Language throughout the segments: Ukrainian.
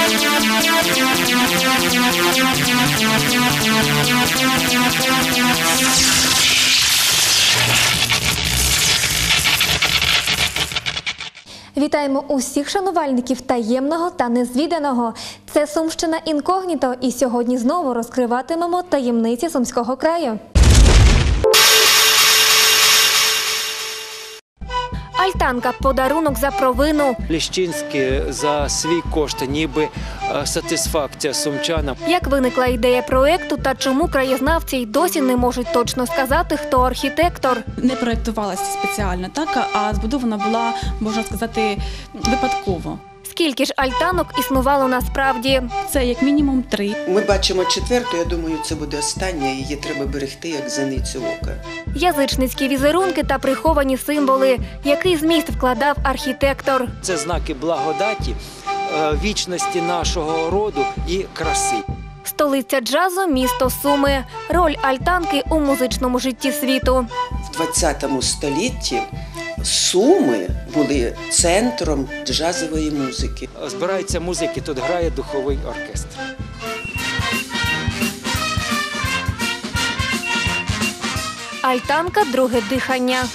Вітаємо усіх шанувальників таємного та незвіданого. Це Сумщина інкогніто, і сьогодні знову розкриватимемо таємниці Сумського краю. Альтанка – подарунок за провину. Ліщинський за свій кошт, ніби сатисфакція сумчанам. Як виникла ідея проєкту та чому краєзнавці й досі не можуть точно сказати, хто архітектор? Не проєктувалася спеціально, так, а збудована була, можна сказати, випадково. Скільки ж альтанок існувало насправді? Це як мінімум 3. Ми бачимо 4-ту, я думаю, це буде остання, її треба берегти як зеницю ока. Язичницькі візерунки та приховані символи. Який зміст вкладав архітектор? Це знаки благодаті, вічності нашого роду і краси. Столиця джазу – місто Суми. Роль альтанки у музичному житті світу. В 20 столітті Суми були центром джазової музики. Збираються музики, тут грає духовий оркестр. Альтанка – друге дихання.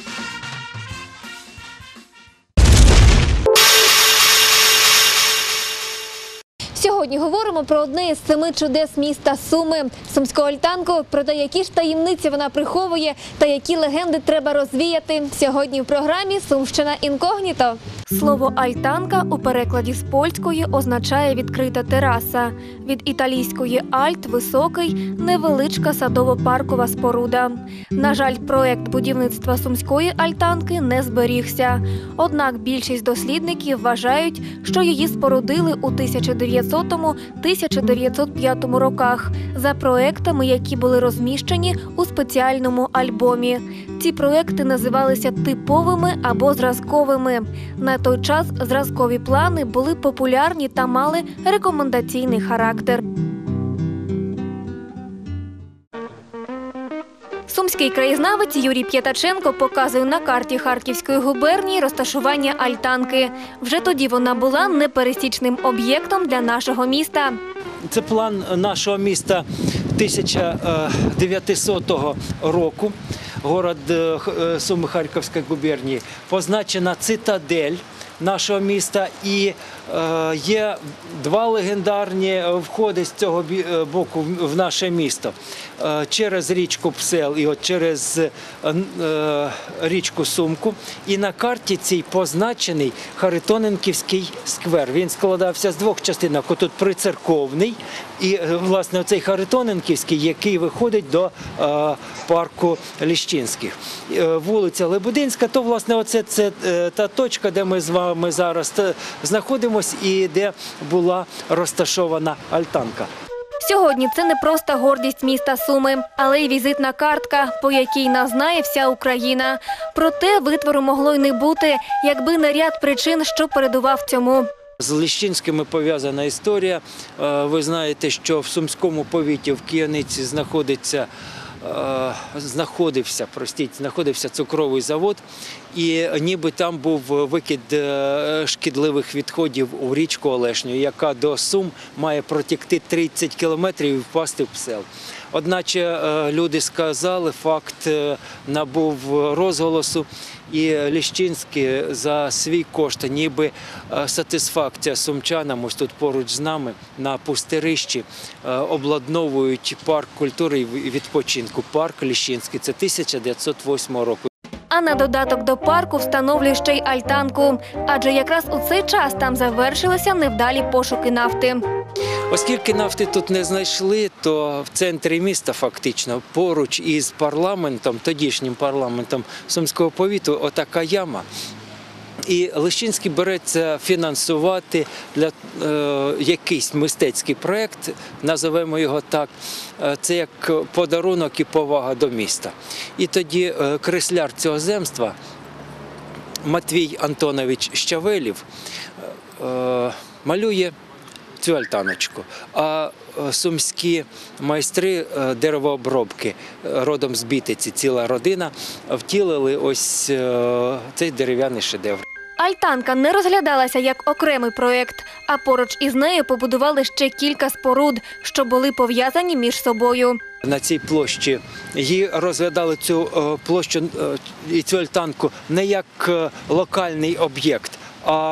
Сьогодні говоримо про одне із 7 чудес міста Суми – Сумську альтанку. Про те, які ж таємниці вона приховує та які легенди треба розвіяти. Сьогодні в програмі «Сумщина інкогніто». Слово «альтанка» у перекладі з польської означає «відкрита тераса». Від італійської «альт» – «високий», «невеличка садово-паркова споруда». На жаль, проєкт будівництва Сумської альтанки не зберігся. Однак більшість дослідників вважають, що її спорудили у 1900-1905 роках за проєктами, які були розміщені у спеціальному альбомі. Ці проєкти називалися типовими або зразковими. На той час зразкові плани були популярні та мали рекомендаційний характер. Сумський краєзнавець Юрій П'ятаченко показує на карті Харківської губернії розташування альтанки. Вже тоді вона була непересічним об'єктом для нашого міста. Це план нашого міста 1900 року. Город Суми Харківської губернії. Позначена цитадель нашого міста і є 2 легендарні входи з цього боку в наше місто. Через річку Псел і от через річку Сумку. І на карті цій позначений Харитоненківський сквер. Він складався з 2 частинок. Отут прицерковний і, власне, оцей Харитоненківський, який виходить до парку Ліщинських. Вулиця Лебединська, то, власне, оце це та точка, де ми з вами зараз знаходимося і де була розташована альтанка. Сьогодні це не просто гордість міста Суми, але й візитна картка, по якій нас знає вся Україна. Проте витвору могло й не бути, якби не ряд причин, що передував цьому. З Ліщинськими пов'язана історія. Ви знаєте, що в Сумському повіті в Кияниці знаходився цукровий завод, і ніби там був викид шкідливих відходів у річку Олешню, яка до Сум має протікти 30 кілометрів і впасти в Псел. Одначе люди сказали, факт набув розголосу, і Ліщинський за свій кошт, ніби сатисфакція сумчанам, ось тут поруч з нами, на пустирищі, обладновують парк культури і відпочинку. Парк Ліщинський, це 1908 року. А на додаток до парку встановлює ще й альтанку, адже якраз у цей час там завершилися невдалі пошуки нафти. Оскільки нафти тут не знайшли, то в центрі міста фактично, поруч із парламентом, тодішнім парламентом Сумського повіту, отака яма. І Ліщинський береться фінансувати для якийсь мистецький проєкт, називаємо його так, це як подарунок і повага до міста. І тоді кресляр цього земства Матвій Антонович Щавелів малює цю альтаночку. А сумські майстри деревообробки, родом з Бітиці, ціла родина, втілили ось цей дерев'яний шедевр. Альтанка не розглядалася як окремий проєкт, а поруч із нею побудували ще кілька споруд, що були пов'язані між собою. На цій площі її розглядали цю площу і цю альтанку не як локальний об'єкт, а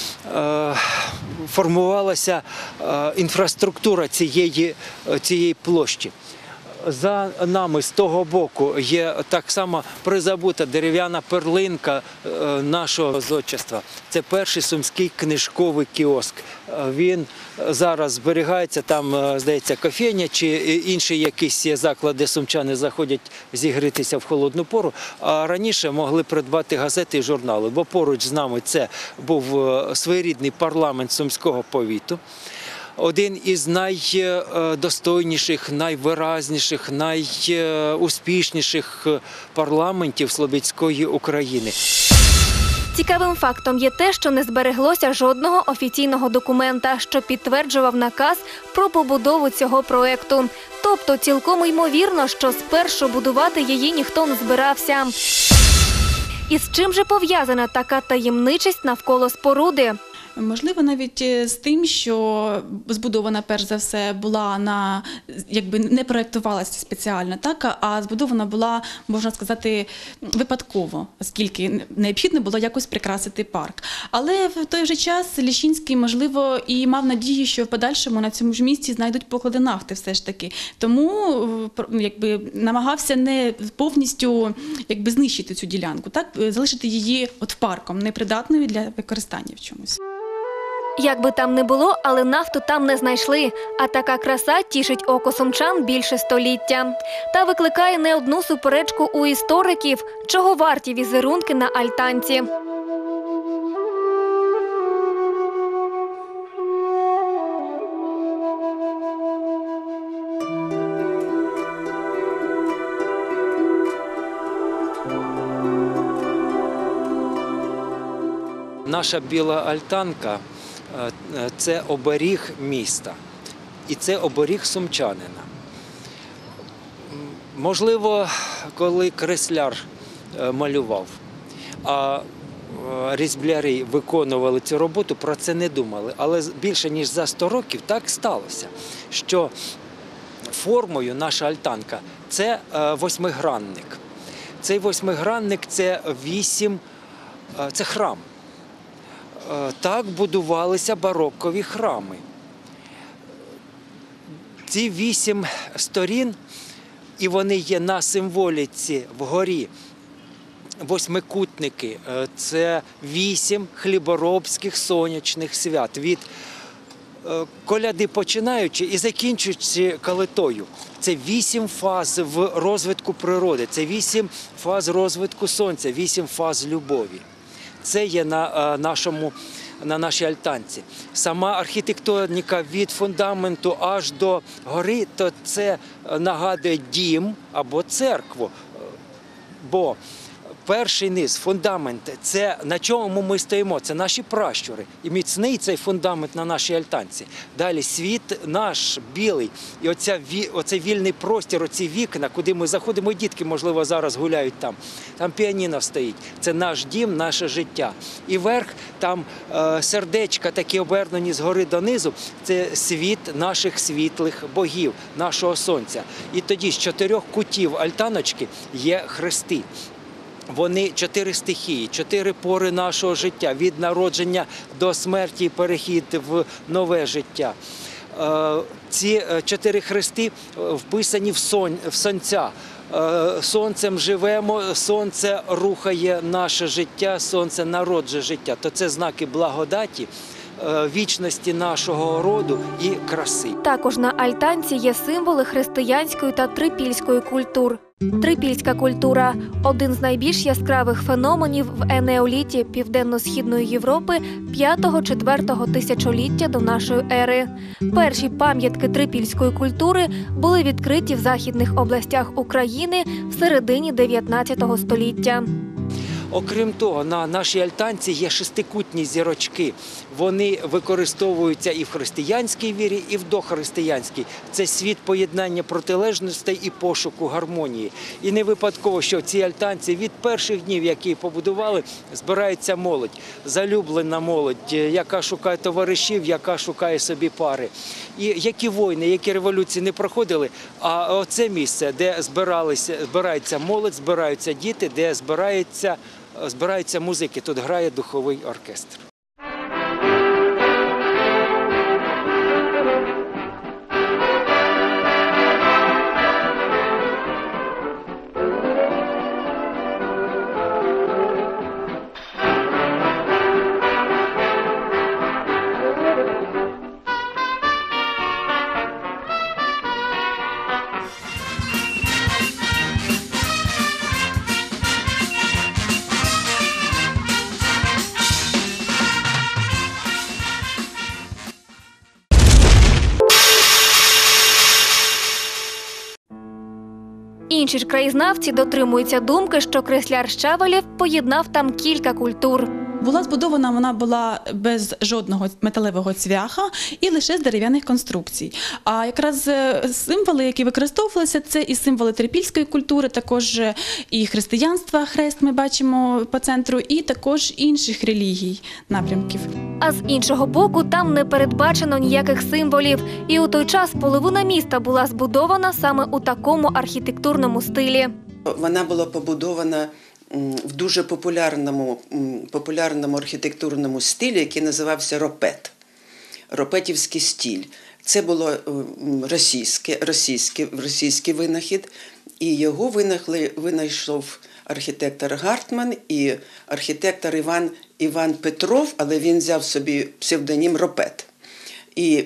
формувалася інфраструктура цієї площі. За нами з того боку є так само призабута дерев'яна перлинка нашого зодчества. Це перший сумський книжковий кіоск. Він зараз зберігається, там, здається, кофейня чи інші якісь заклади, де сумчани заходять зігрітися в холодну пору, а раніше могли придбати газети і журнали, бо поруч з нами це був своєрідний парламент сумського повіту. Один із найдостойніших, найвиразніших, найуспішніших парламентів Слобідської України. Цікавим фактом є те, що не збереглося жодного офіційного документа, що підтверджував наказ про побудову цього проєкту. Тобто цілком ймовірно, що спершу будувати її ніхто не збирався. І з чим же пов'язана така таємничість навколо споруди? Можливо, навіть з тим, що збудована, перш за все, була не проєктувалася спеціально, так, а збудована була, можна сказати, випадково, оскільки необхідно було якось прикрасити парк. Але в той же час Ліщинський, можливо, і мав надію, що в подальшому на цьому ж місці знайдуть поклади нафти все ж таки. Тому намагався не повністю знищити цю ділянку, так, залишити її парком, непридатною для використання в чомусь. Як би там не було, але нафту там не знайшли. А така краса тішить око сумчан більше століття. Та викликає не одну суперечку у істориків, чого варті візерунки на альтанці. Наша біла альтанка – це оберіг міста. І це оберіг сумчанина. Можливо, коли кресляр малював, а різбляри виконували цю роботу, про це не думали. Але більше ніж за 100 років так сталося, що формою наша альтанка – це восьмигранник. Цей восьмигранник – це храм. Так будувалися барокові храми. Ці 8 сторін, і вони є на символіці вгорі. Восьмикутники – це 8 хліборобських сонячних свят. Від коляди починаючи і закінчуючи калитою. Це 8 фаз в розвитку природи, це 8 фаз розвитку сонця, 8 фаз любові. Це є на нашій альтанці. Сама архітектоніка від фундаменту аж до гори, то це нагадує дім або церкву. Бо перший низ, фундамент – це на чому ми стоїмо, це наші пращури. І міцний цей фундамент на нашій альтанці. Далі світ наш, білий. І оцей вільний простір, оці вікна, куди ми заходимо, і дітки, можливо, зараз гуляють там. Там піаніно стоїть. Це наш дім, наше життя. І верх, там сердечка такі обернені згори донизу. Це світ наших світлих богів, нашого сонця. І тоді з 4 кутів альтаночки є хрести. Вони 4 стихії, 4 пори нашого життя, від народження до смерті і перехід в нове життя. Ці 4 хрести вписані в сонця. Сонцем живемо, сонце рухає наше життя, сонце народжує життя. То це знаки благодаті, вічності нашого роду і краси. Також на альтанці є символи християнської та трипільської культур. Трипільська культура – один з найбільш яскравих феноменів в енеоліті Південно-Східної Європи 5-4 тисячоліття до нашої ери. Перші пам'ятки трипільської культури були відкриті в західних областях України в середині 19 століття. Окрім того, на нашій альтанці є 6-кутні зірочки. вони використовуються і в християнській вірі, і в дохристиянській. Це світ поєднання протилежностей і пошуку гармонії. І не випадково, що в цій альтанці від перших днів, які її побудували, збирається молодь, залюблена молодь, яка шукає товаришів, яка шукає собі пари. І які війни, які революції не проходили, а оце місце, де збирається молодь, збираються діти, де збираються музики, тут грає духовий оркестр. Інші ж краєзнавці дотримуються думки, що кресляр Щавелєв поєднав там кілька культур. Була збудована вона була без жодного металевого цвяха і лише з дерев'яних конструкцій. А якраз символи, які використовувалися, це і символи трипільської культури, також і християнства, хрест ми бачимо по центру, і також інших релігій, напрямків. А з іншого боку, там не передбачено ніяких символів. І у той час половина міста була збудована саме у такому архітектурному стилі. Вона була побудована в дуже популярному архітектурному стилі, який називався ропет. Ропетівський стиль. Це було російський винахід, і його винайшов архітектор Гартман і архітектор Іван Петров, але він взяв собі псевдонім Ропет. І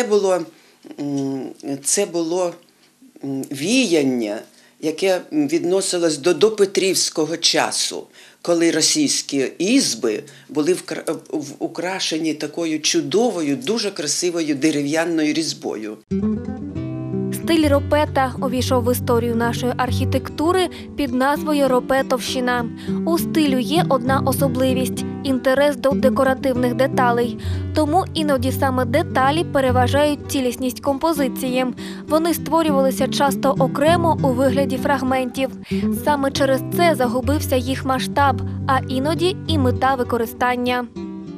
це було віяння, яке відносилось до допетрівського часу, коли російські ізби були украшені такою чудовою, дуже красивою дерев'яною різьбою. Стиль ропета увійшов в історію нашої архітектури під назвою Ропетовщина. У стилю є одна особливість – інтерес до декоративних деталей. Тому іноді саме деталі переважають цілісність композиції. Вони створювалися часто окремо у вигляді фрагментів. Саме через це загубився їх масштаб, а іноді і мета використання.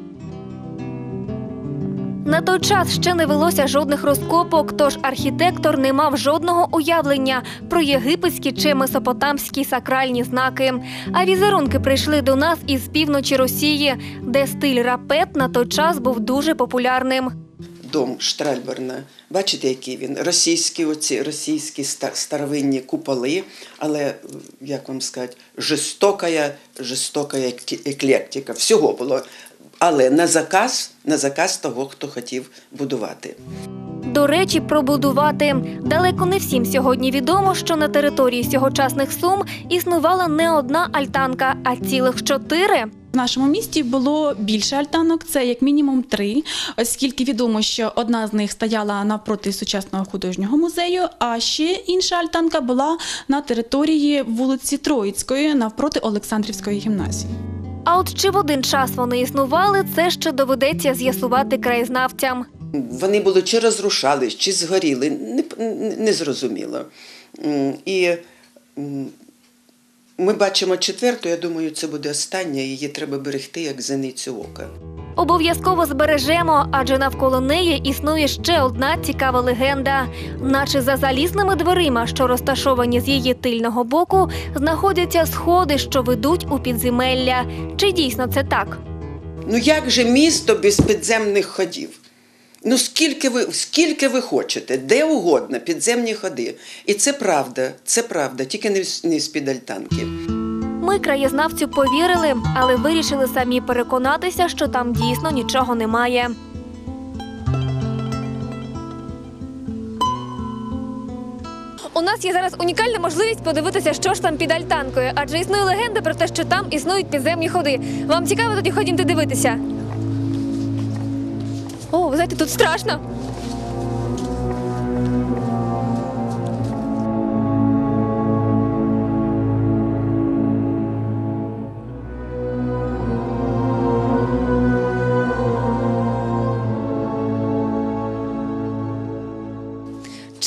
На той час ще не велося жодних розкопок, тож архітектор не мав жодного уявлення про єгипетські чи месопотамські сакральні знаки. А візерунки прийшли до нас із півночі Росії, де стиль рапет на той час був дуже популярним. Дом Штральберна, бачите, який він? Російські старовинні куполи, але, як вам сказати, жорстока еклектика. Всього було. Але на заказ того, хто хотів будувати. До речі, про будувати. Далеко не всім сьогодні відомо, що на території сьогочасних Сум існувала не одна альтанка, а цілих 4. В нашому місті було більше альтанок, це як мінімум 3, оскільки відомо, що одна з них стояла навпроти сучасного художнього музею, а ще інша альтанка була на території вулиці Троїцької, навпроти Олександрівської гімназії. А от чи в один час вони існували, це ще доведеться з'ясувати краєзнавцям. Вони були чи розрушались, чи згоріли, незрозуміло. І ми бачимо 4-ту, я думаю, це буде остання, її треба берегти, як зеницю ока. Обов'язково збережемо, адже навколо неї існує ще одна цікава легенда. Наче за залізними дверима, що розташовані з її тильного боку, знаходяться сходи, що ведуть у підземелля. Чи дійсно це так? Ну як же місто без підземних ходів? Ну скільки ви хочете, де угодно, підземні ходи. І це правда, тільки не з-під альтанки. Ми краєзнавцю повірили, але вирішили самі переконатися, що там дійсно нічого немає. У нас є зараз унікальна можливість подивитися, що ж там під альтанкою, адже існує легенда про те, що там існують підземні ходи. Вам цікаво, тоді ходімте дивитися. О, ви знаєте, тут страшно.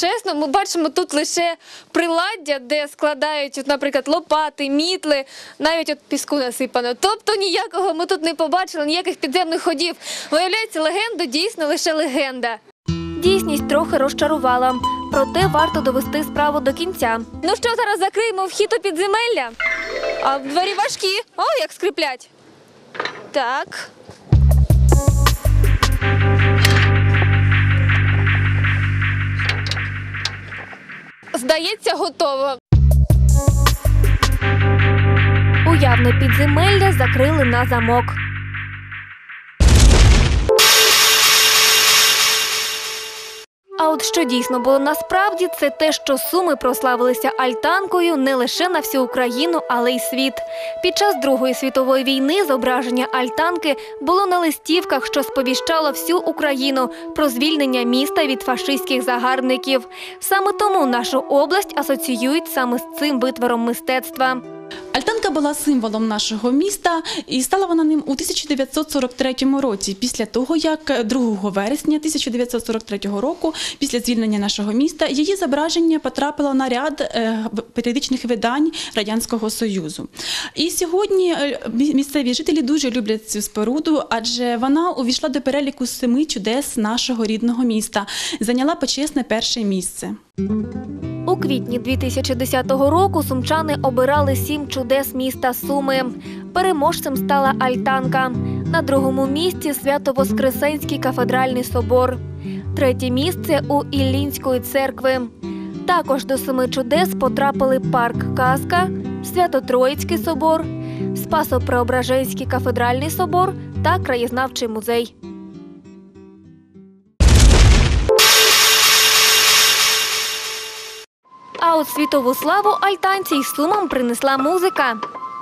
чесно, ми бачимо тут лише приладдя, де складають, от, наприклад, лопати, мітли, навіть от піску насипано. Тобто ніякого ми тут не побачили, ніяких підземних ходів. Виявляється, легенда дійсно лише легенда. Дійсність трохи розчарувала, проте варто довести справу до кінця. Ну що, зараз закриємо вхід у підземелля? А двері важкі. О, як скриплять. Так. Здається, готово. Уявне підземелля закрили на замок. А от що дійсно було насправді, це те, що Суми прославилися альтанкою не лише на всю Україну, але й світ. Під час Другої світової війни зображення альтанки було на листівках, що сповіщало всю Україну про звільнення міста від фашистських загарбників. Саме тому нашу область асоціюють саме з цим витвором мистецтва. Альтанка була символом нашого міста і стала вона ним у 1943 році, після того, як 2 вересня 1943 року, після звільнення нашого міста, її зображення потрапило на ряд періодичних видань Радянського Союзу. І сьогодні місцеві жителі дуже люблять цю споруду, адже вона увійшла до переліку 7 чудес нашого рідного міста, зайняла почесне перше місце. У квітні 2010 року сумчани обирали 7 чудес міста Суми. Переможцем стала альтанка. На 2-му місці – Свято-Воскресенський кафедральний собор. 3-є місце – у Іллінської церкви. Також до 7 чудес потрапили парк Казка, Свято-Троїцький собор, Спасо-Преображенський кафедральний собор та краєзнавчий музей. А от світову славу альтанці й Сумам принесла музика.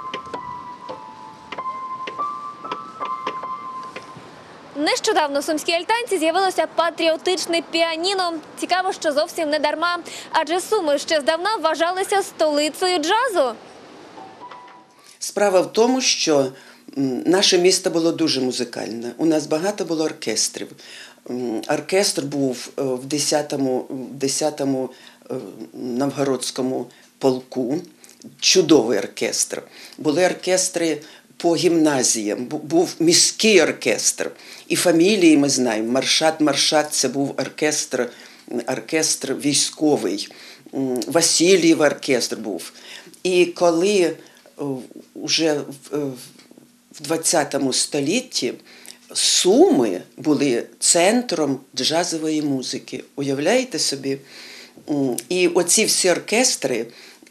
Нещодавно в сумській альтанці з'явилося патріотичне піаніно. Цікаво, що зовсім не дарма, адже Суми ще здавна вважалися столицею джазу. Справа в тому, що наше місто було дуже музикальне. У нас багато було оркестрів. Оркестр був в 10-му Новгородському полку, чудовий оркестр. Були оркестри по гімназіям, був міський оркестр. І фамілії ми знаємо. Маршат – це був оркестр військовий. Васильєв оркестр був. І коли вже в 20 столітті Суми були центром джазової музики. Уявляєте собі? І оці всі оркестри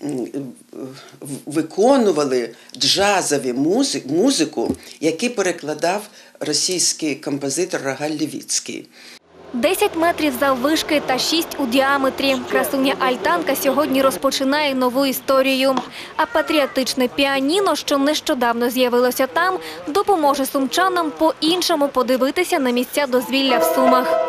виконували джазові музику, яку перекладав російський композитор Рогаль Левіцький. 10 метрів заввишки та 6 у діаметрі. Красуня альтанка сьогодні розпочинає нову історію. А патріотичне піаніно, що нещодавно з'явилося там, допоможе сумчанам по-іншому подивитися на місця дозвілля в Сумах.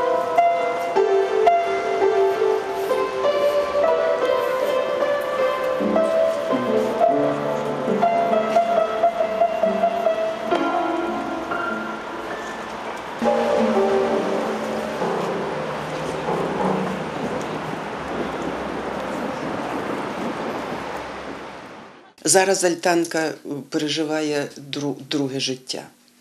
Зараз альтанка переживає друге життя.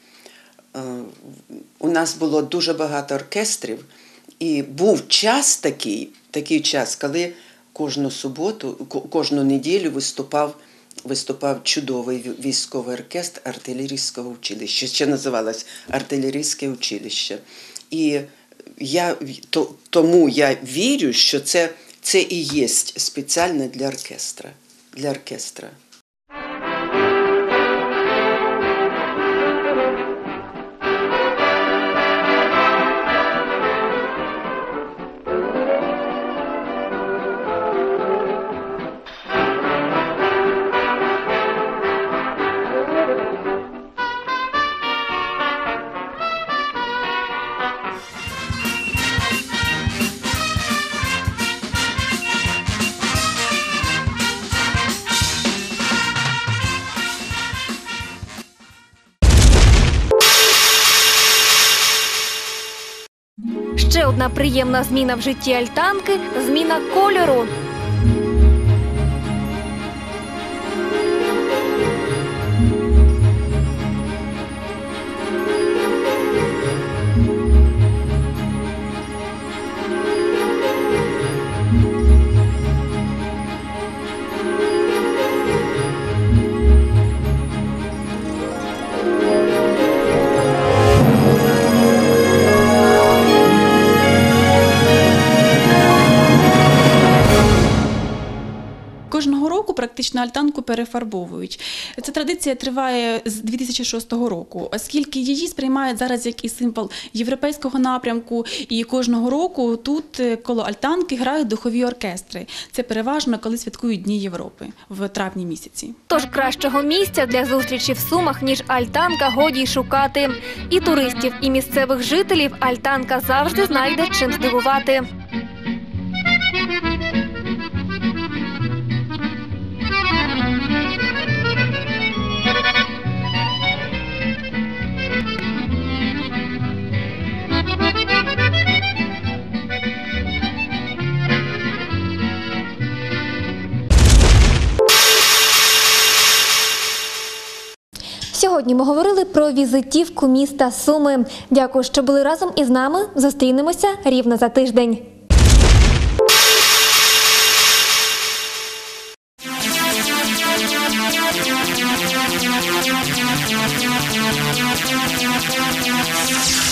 У нас було дуже багато оркестрів, і був час такий час, коли кожну суботу, кожну неділю виступав чудовий військовий оркестр артилерійського училища, ще називалось артилерійське училище. І тому я вірю, що це і є спеціально для оркестра. Ще одна приємна зміна в житті альтанки – зміна кольору. Кожного року практично альтанку перефарбовують. Ця традиція триває з 2006 року, оскільки її сприймають зараз як і символ європейського напрямку, і кожного року тут коло альтанки грають духові оркестри. Це переважно, коли святкують Дні Європи в травні місяці. Тож кращого місця для зустрічі в Сумах, ніж альтанка, годі й шукати. І туристів, і місцевих жителів альтанка завжди знайде чим здивувати. Сьогодні ми говорили про візитівку міста Суми. Дякую, що були разом із нами. Зустрінемося рівно за тиждень. We'll be right back.